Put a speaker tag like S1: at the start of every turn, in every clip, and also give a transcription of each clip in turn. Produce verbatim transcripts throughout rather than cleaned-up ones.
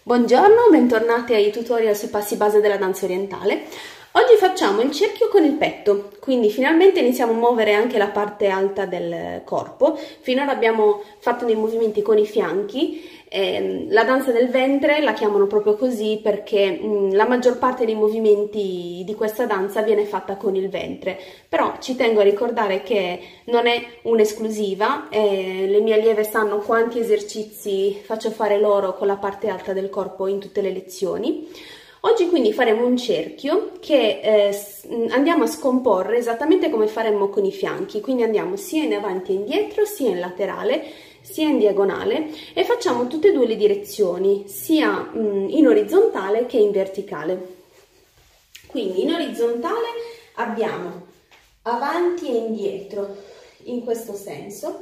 S1: Buongiorno, bentornati ai tutorial sui passi base della danza orientale. Oggi facciamo il cerchio con il petto, quindi finalmente iniziamo a muovere anche la parte alta del corpo. Finora abbiamo fatto dei movimenti con i fianchi, eh, la danza del ventre la chiamano proprio così perché mh, la maggior parte dei movimenti di questa danza viene fatta con il ventre, però ci tengo a ricordare che non è un'esclusiva, eh, le mie allieve sanno quanti esercizi faccio fare loro con la parte alta del corpo in tutte le lezioni. Oggi quindi faremo un cerchio che eh, andiamo a scomporre esattamente come faremmo con i fianchi, quindi andiamo sia in avanti e indietro, sia in laterale, sia in diagonale e facciamo tutte e due le direzioni, sia mh, in orizzontale che in verticale. Quindi in orizzontale abbiamo avanti e indietro in questo senso,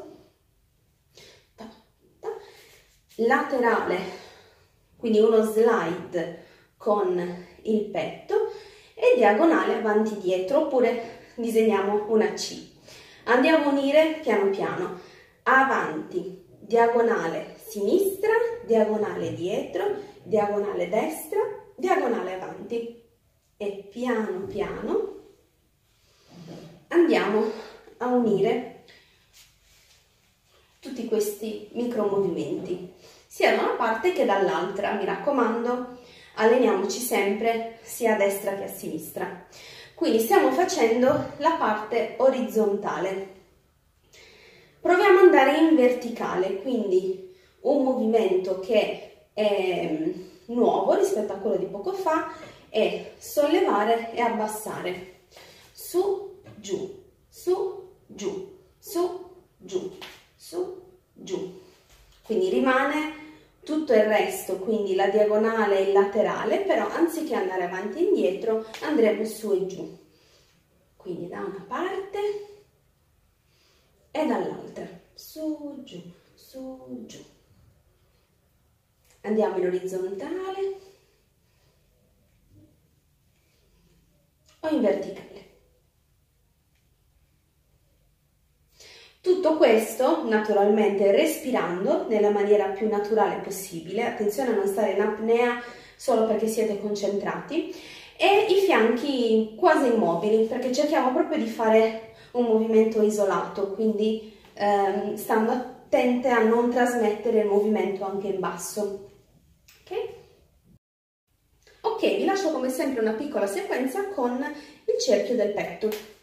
S1: laterale, quindi uno slide con il petto e diagonale avanti e dietro, oppure disegniamo una C. Andiamo a unire piano piano, avanti, diagonale sinistra, diagonale dietro, diagonale destra, diagonale avanti e piano piano andiamo a unire tutti questi micro movimenti sia da una parte che dall'altra. Mi raccomando, alleniamoci sempre sia a destra che a sinistra. Quindi stiamo facendo la parte orizzontale. Proviamo ad andare in verticale, quindi un movimento che è nuovo rispetto a quello di poco fa è sollevare e abbassare. Su, giù, su, giù, su, giù, su, giù. Quindi rimane tutto il resto, quindi la diagonale e il laterale, però anziché andare avanti e indietro andremo su e giù. Quindi da una parte e dall'altra, su, giù, su, giù. Andiamo in orizzontale o in verticale. Tutto questo naturalmente respirando nella maniera più naturale possibile, attenzione a non stare in apnea solo perché siete concentrati, e i fianchi quasi immobili perché cerchiamo proprio di fare un movimento isolato, quindi ehm, stando attente a non trasmettere il movimento anche in basso. Ok? Ok, vi lascio come sempre una piccola sequenza con il cerchio del petto.